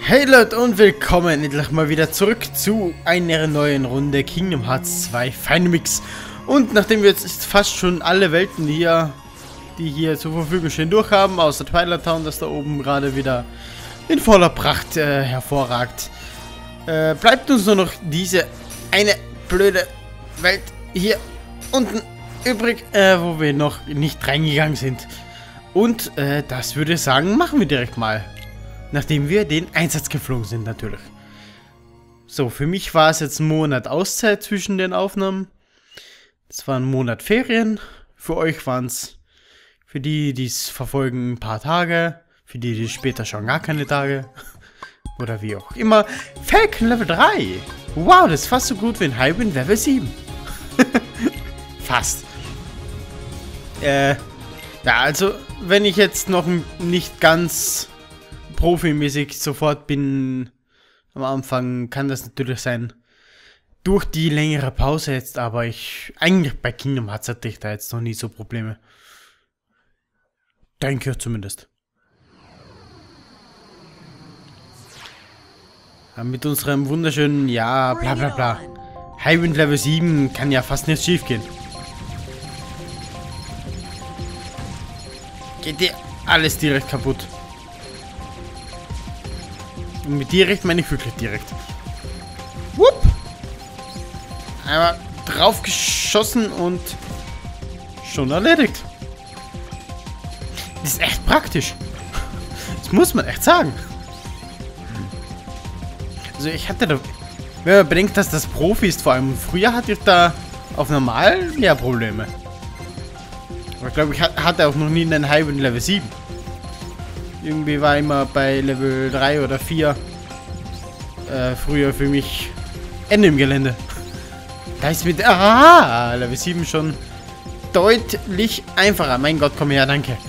Hey Leute und willkommen endlich mal wieder zurück zu einer neuen Runde Kingdom Hearts 2 Final Mix. Und nachdem wir jetzt fast schon alle Welten hier, die hier zur Verfügung stehen, durchhaben, außer Twilight Town, das da oben gerade wieder in voller Pracht hervorragt, bleibt uns nur noch diese eine blöde Welt hier unten übrig, wo wir noch nicht reingegangen sind. Und das würde ich sagen, machen wir direkt mal. Nachdem wir den Einsatz geflogen sind, natürlich. So, für mich war es jetzt ein Monat Auszeit zwischen den Aufnahmen. Das war ein Monat Ferien. Für euch waren es, für die, die es verfolgen, ein paar Tage. Für die, die später schauen, gar keine Tage. Oder wie auch immer. Falcon Level 3. Wow, das ist fast so gut wie ein Highwind Level 7. Fast. Ja, also, wenn ich jetzt noch nicht ganz profimäßig sofort bin am Anfang, kann das natürlich sein. Durch die längere Pause jetzt, aber eigentlich bei Kingdom Hearts hatte ich da jetzt noch nie so Probleme. Denke ich zumindest. Ja, mit unserem wunderschönen, ja, bla bla bla. Highwind Level 7 kann ja fast nichts schief gehen. Geht dir alles direkt kaputt. Und mit direkt meine ich wirklich direkt. Wupp! Einmal drauf geschossen und schon erledigt. Das ist echt praktisch. Das muss man echt sagen. Also ich hatte da, wenn man bedenkt, dass das Profi ist, vor allem früher hatte ich da auf normal mehr Probleme. Aber ich glaube, ich hatte auch noch nie einen Highwind Level 7. Irgendwie war immer bei Level 3 oder 4 früher für mich Ende im Gelände. Da ist mit Level 7 schon deutlich einfacher. Mein Gott, komm her, danke.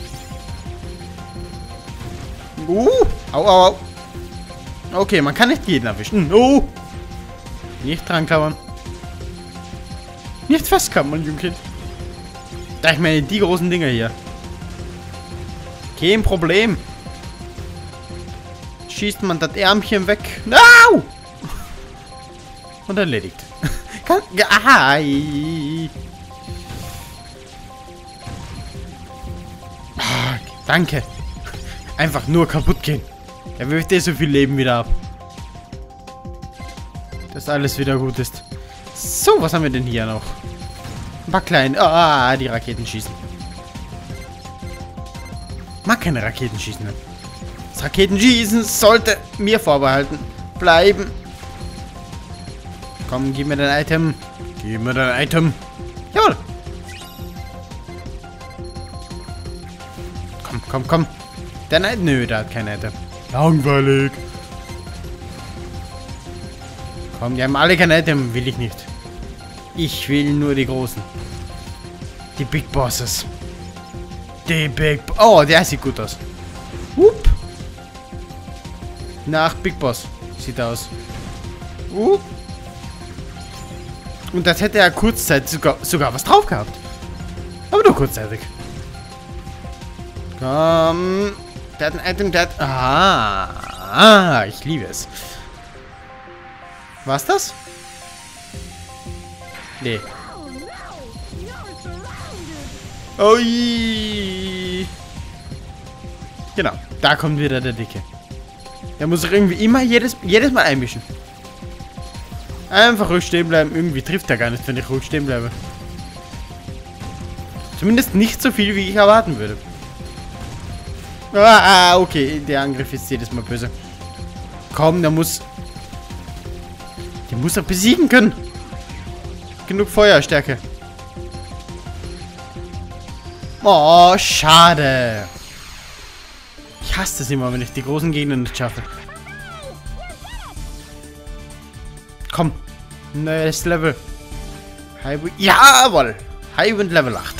Au, au, au. Okay, man kann nicht jeden erwischen. Oh. Nicht dran klammern. Nicht festklammern, mein Jungkind. Da ich meine, die großen Dinger hier. Kein Problem. Schießt man das Ärmchen weg. Au! Und erledigt. Danke. Einfach nur kaputt gehen. Er wirft so viel Leben wieder ab. Dass alles wieder gut ist. So, was haben wir denn hier noch? Ein paar kleine. Die Raketen schießen. Mag keine Raketen schießen. Ne? Das Raketenschießen sollte mir vorbehalten bleiben. Komm, gib mir dein Item. Gib mir dein Item. Jawohl. Komm, komm, komm. Dein Item. Nö, der hat kein Item. Langweilig. Komm, die haben alle kein Item. Will ich nicht. Ich will nur die Großen. Die Big Bosses. Die Big... Oh, der sieht gut aus. Hup. Nach Big Boss sieht er aus. Und das hätte er kurzzeitig sogar was drauf gehabt. Aber nur kurzzeitig. Komm. Der hat ein Item, der hat... ich liebe es. War's das? Nee. Ui. Genau, da kommt wieder der Dicke. Der muss sich irgendwie immer jedes Mal einmischen. Einfach ruhig stehen bleiben. Irgendwie trifft er gar nicht, wenn ich ruhig stehen bleibe. Zumindest nicht so viel, wie ich erwarten würde. Okay. Der Angriff ist jedes Mal böse. Komm, der muss... Den muss er besiegen können. Genug Feuerstärke. Oh, schade. Ich hasse es immer, wenn ich die großen Gegner nicht schaffe. Komm. Neues Level. Jawohl. Highwind Level 8.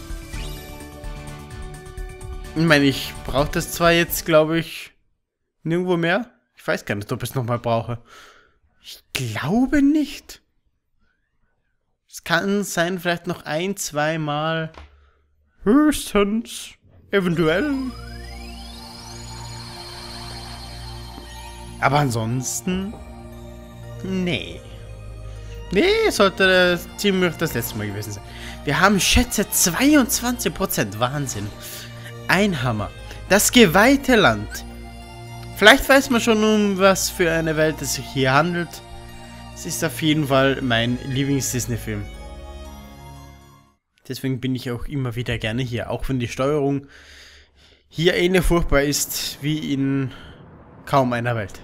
Ich meine, ich brauche das zwar jetzt, glaube ich, nirgendwo mehr. Ich weiß gar nicht, ob ich es nochmal brauche. Ich glaube nicht. Es kann sein, vielleicht noch ein, zwei Mal. Höchstens. Eventuell. Aber ansonsten... Nee. Nee, sollte ziemlich das letzte Mal gewesen sein. Wir haben, schätze, 22%. Wahnsinn. Ein Hammer. Das geweihte Land. Vielleicht weiß man schon, um was für eine Welt es sich hier handelt. Es ist auf jeden Fall mein Lieblings-Disney-Film. Deswegen bin ich auch immer wieder gerne hier. Auch wenn die Steuerung hier ähnlich furchtbar ist wie in kaum einer Welt.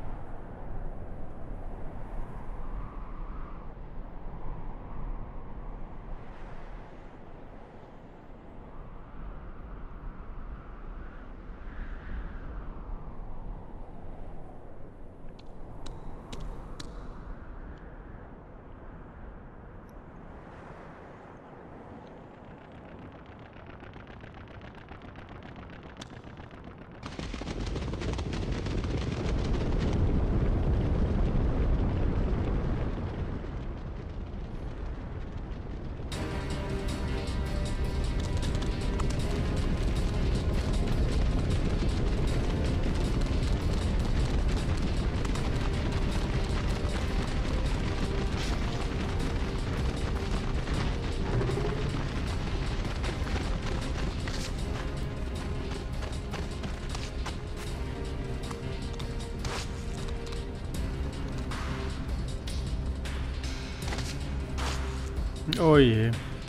Oh je.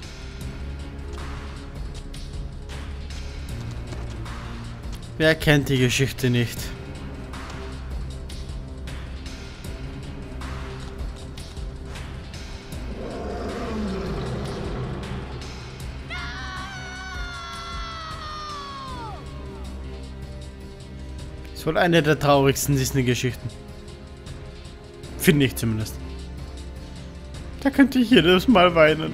Wer kennt die Geschichte nicht? Es wohl eine der traurigsten Disney-Geschichten. Finde ich zumindest. Da könnte ich jedes Mal weinen.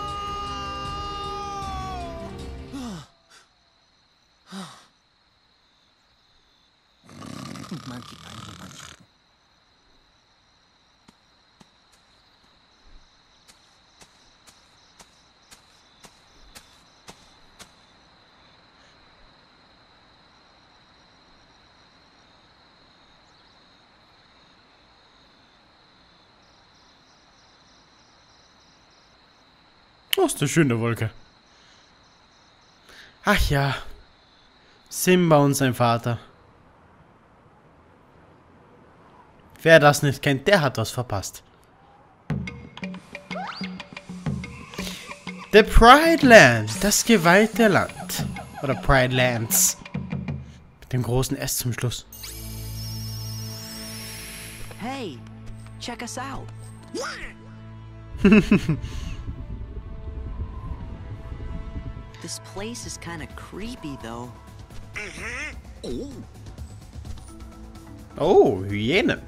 Oh, ist eine schöne Wolke. Ach ja. Simba und sein Vater. Wer das nicht kennt, der hat was verpasst. The Pride Land, das geweihte Land. Oder Pride Lands. Mit dem großen S zum Schluss. Hey, check us out. This place is kind of creepy, though. Oh, Oh, Hyäne.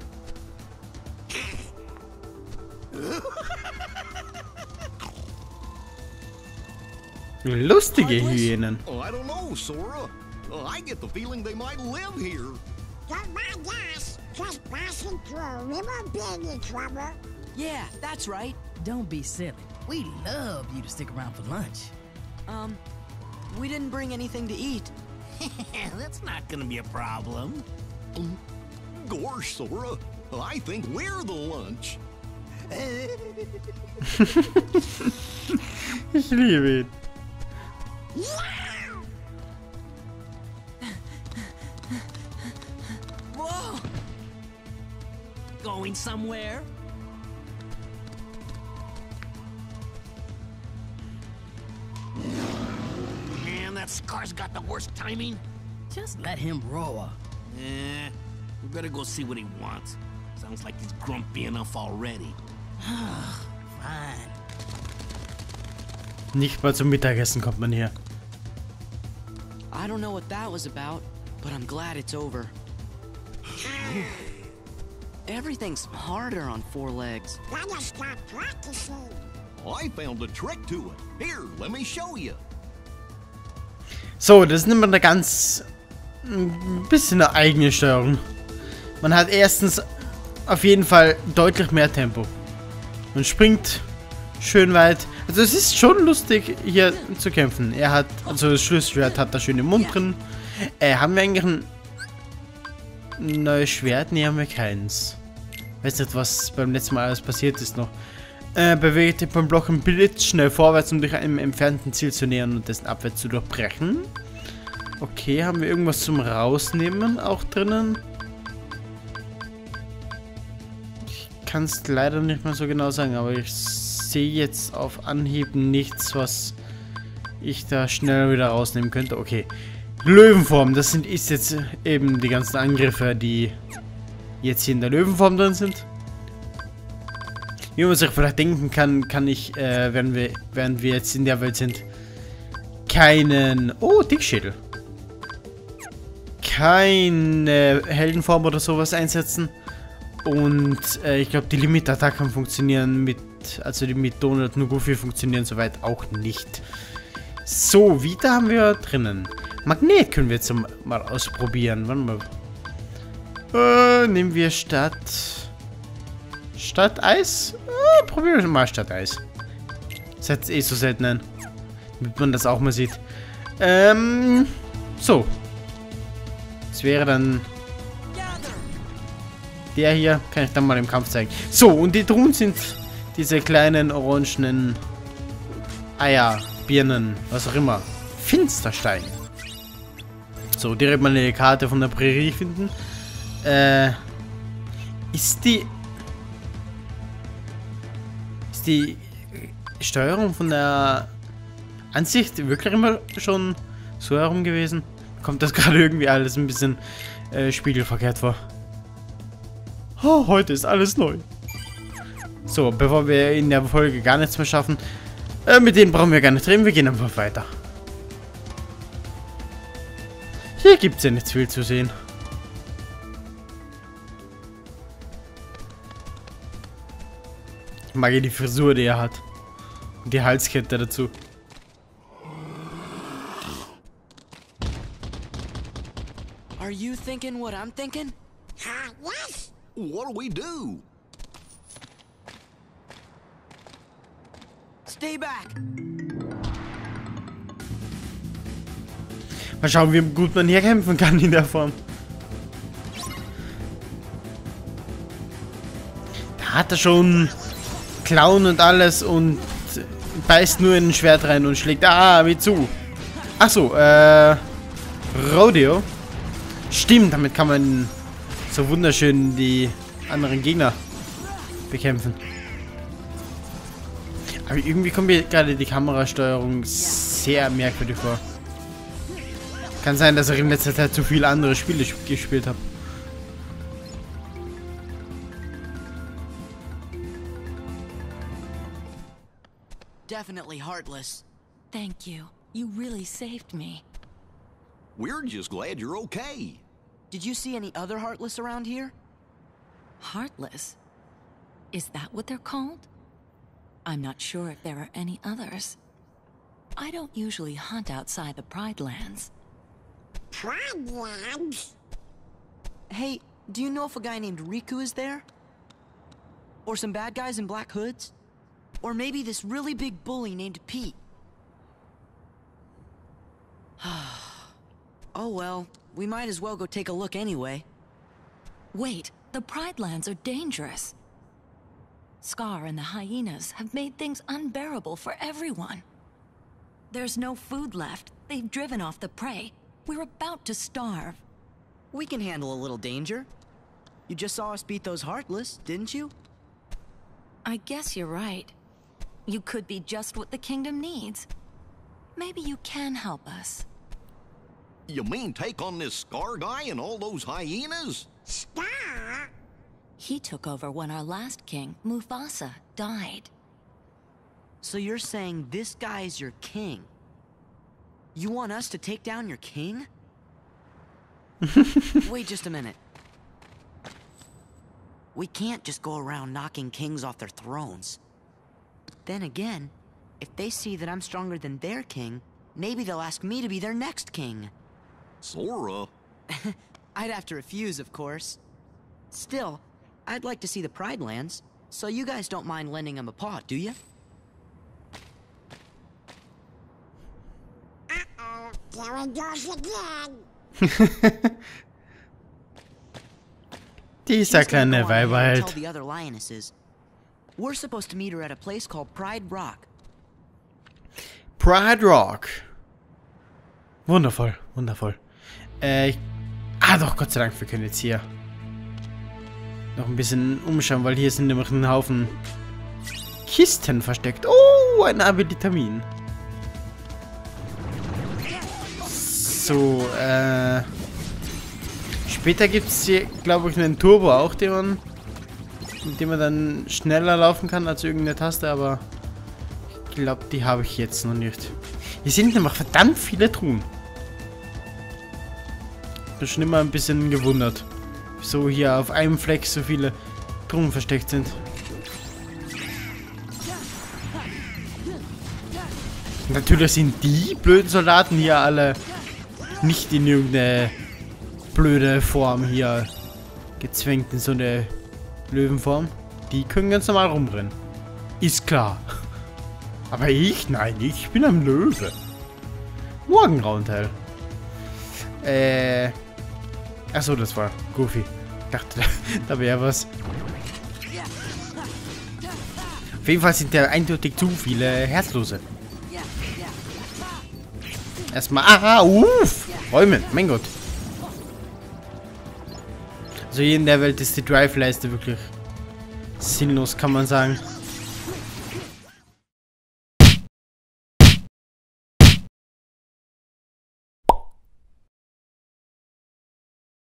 Lustige Hyänen. oh, I don't know, Sora. I get the feeling they might live here. Got my gas trespassing through a river being in trouble. Yeah, that's right. Don't be silly. We'd love you to stick around for lunch. We didn't bring anything to eat. That's not gonna be a problem. Gosh, Sora, I think we're the lunch. Ich liebe ihn. Whoa! Going somewhere? Man, that Scar's got the worst timing. Just let him roar. We better go see what he wants. Sounds like he's grumpy enough already. Fine. Nicht mal zum Mittagessen kommt man hier. I don't know what that was about, but I'm glad it's over. Everything's harder on 4 legs. Gotta stop practicing. I found a trick to it. Here, let me show you. So, das ist immer eine ganz... ein bisschen eine eigene Steuerung. Man hat erstens auf jeden Fall deutlich mehr Tempo. Man springt schön weit. Also es ist schon lustig, hier zu kämpfen. Er hat, also das Schlüsselschwert hat da schön im Mund drin. Haben wir eigentlich neues Schwert? Ne, haben wir keins. Weißt du, was beim letzten Mal alles passiert ist noch? Bewege dich beim Block im Blitz schnell vorwärts, um dich einem entfernten Ziel zu nähern und dessen Abwehr zu durchbrechen. Okay, haben wir irgendwas zum Rausnehmen auch drinnen? Ich kann es leider nicht mehr so genau sagen, aber ich sehe jetzt auf Anhieb nichts, was ich da schnell wieder rausnehmen könnte. Okay, Löwenform, das ist jetzt eben die ganzen Angriffe, die jetzt hier in der Löwenform drin sind. Wie man sich vielleicht denken kann, während wir jetzt in der Welt sind, keinen... Oh, Dickschädel. Keine Heldenform oder sowas einsetzen. Und ich glaube, die Limit-Attacken funktionieren also die mit Donald und Goofy funktionieren soweit auch nicht. So, wieder haben wir drinnen. Magnet können wir jetzt mal ausprobieren. Warte mal. Nehmen wir statt Eis? Probieren wir mal statt Eis. Setzt eh so selten ein. Damit man das auch mal sieht. So. Das wäre dann der hier. Kann ich dann mal im Kampf zeigen. So, und die Truhen sind diese kleinen orangenen Eier, Birnen, was auch immer. Finsterstein. So, direkt mal eine Karte von der Prärie finden. Ist die Steuerung von der Ansicht wirklich immer schon so herum gewesen? Kommt das gerade irgendwie alles ein bisschen spiegelverkehrt vor? Oh, heute ist alles neu. So, bevor wir in der Folge gar nichts mehr schaffen, mit denen brauchen wir gar nicht reden, wir gehen einfach weiter. Hier gibt es ja nicht viel zu sehen. Ich mag ja die Frisur, die er hat. Und die Halskette dazu. Are you thinking what I'm thinking? Yes? What do we do? Stay back. Mal schauen, wie gut man hier kämpfen kann in der Form. Da hat er schon Klauen und alles und beißt nur in ein Schwert rein und schlägt wie zu. Achso, Rodeo. Stimmt, damit kann man so wunderschön die anderen Gegner bekämpfen. Aber irgendwie kommt mir gerade die Kamerasteuerung sehr merkwürdig vor. Kann sein, dass ich in letzter Zeit zu viele andere Spiele gespielt habe. Definitely heartless. Thank you. You really saved me. We're just glad you're okay. Did you see any other heartless around here? Heartless? Is that what they're called? I'm not sure if there are any others. I don't usually hunt outside the Pride Lands. Pride Lands? Hey, do you know if a guy named Riku is there? Or some bad guys in black hoods? Or maybe this really big bully named Pete? Oh well, we might as well go take a look anyway. Wait, the Pride Lands are dangerous. Scar and the hyenas have made things unbearable for everyone. There's no food left. They've driven off the prey. We're about to starve. We can handle a little danger. You just saw us beat those Heartless, didn't you? I guess you're right. You could be just what the kingdom needs. Maybe you can help us. You mean take on this Scar guy and all those hyenas? Star? He took over when our last king, Mufasa, died. So you're saying this guy's your king? You want us to take down your king? Wait just a minute. We can't just go around knocking kings off their thrones. Then again, if they see that I'm stronger than their king, maybe they'll ask me to be their next king. Sora? I'd have to refuse, of course. Still, I'd like to see the Pride Lands, so you guys don't mind lending them a paw, do you? Uh-oh, there it goes again. Dieser She's gonna kleine go on ahead Weiber and halt. tell the other lionesses. We're supposed to meet her at a place called Pride Rock. Pride Rock. Wundervoll, wundervoll. Doch, Gott sei Dank, wir können jetzt hier noch ein bisschen umschauen, weil hier sind nämlich ein Haufen Kisten versteckt. Oh, ein Abilitamin. So, später gibt es hier, glaube ich, einen Turbo auch, mit dem man dann schneller laufen kann als irgendeine Taste, aber ich glaube, die habe ich jetzt noch nicht. Hier sind nämlich verdammt viele Truhen. Ich bin schon immer ein bisschen gewundert, wieso hier auf einem Fleck so viele Truhen versteckt sind. Natürlich sind die blöden Soldaten hier alle nicht in irgendeine blöde Form hier gezwängt in so eine Löwenform. Die können ganz normal rumrennen. Ist klar. Aber ich? Nein, ich bin ein Löwe. Morgenrauenteil. Achso, das war Goofy. Ich dachte, da wäre was. Auf jeden Fall sind da eindeutig zu viele Herzlose. Erstmal. Räumen, mein Gott. Also hier in der Welt ist die Drive-Leiste wirklich sinnlos, kann man sagen.